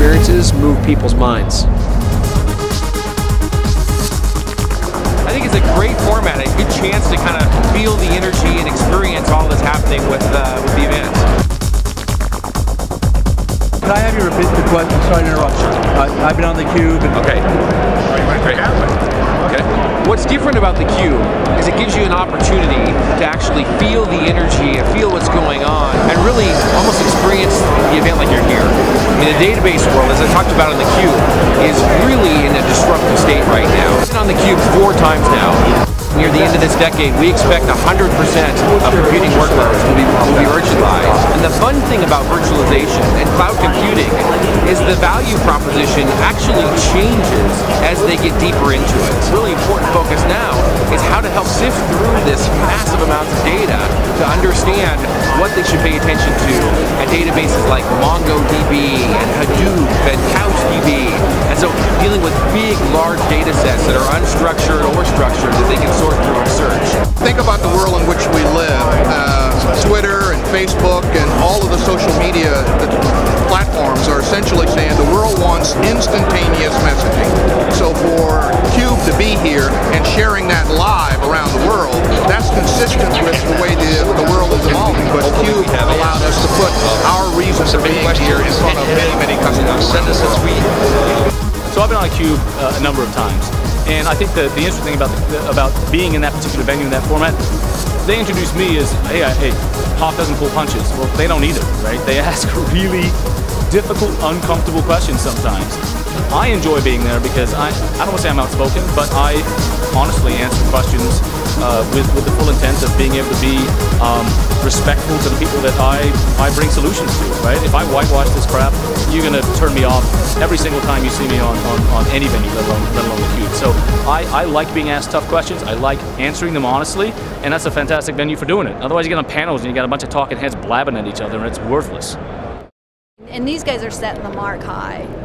experiences move people's minds. I think it's a great format, a good chance to kind of feel the energy and experience all that's happening with the event. Can I have you repeat the question? Sorry to interrupt. I've been on theCUBE. Okay. Great. Okay. What's different about theCUBE is it gives you an opportunity to actually feel the energy and feel what's going on and really almost experience the event like you're here. I mean, the database world, as I talked about on theCUBE, is really in a disruptive state right now. I've been on theCUBE 4 times now. Near the end of this decade, we expect 100% of computing workloads will be virtualized. And the fun thing about virtualization and cloud computing is the value proposition actually changes as they get deeper into it. It's really important focus now is how to help sift through this massive amounts of data to understand what they should pay attention to at databases like MongoDB and Hadoop and CouchDB. And so dealing with big, large data sets that are unstructured or structured that they can sort through and search. Think about the world in which we live. Twitter and Facebook and all of the social media platforms are essentially saying the world wants instantaneous messaging. So for CUBE to be here and sharing that live around the world, that's consistent with the way the world is evolving. But CUBE allowed us to put our reasons for being here in front of many, many customers. So I've been on theCUBE a number of times, and I think the interesting thing about being in that particular venue in that format, they introduced me as, hey, Hoff doesn't pull punches. Well, they don't either, right? They ask really difficult, uncomfortable questions sometimes. I enjoy being there because I don't want to say I'm outspoken, but I honestly answer questions with the full intent of being able to be respectful to the people that I bring solutions to, right? If I whitewash this crap, you're going to turn me off every single time you see me on any venue, let alone theCUBE. So I like being asked tough questions. I like answering them honestly, and that's a fantastic venue for doing it. Otherwise you get on panels and you got a bunch of talking heads blabbing at each other and it's worthless. And these guys are setting the mark high.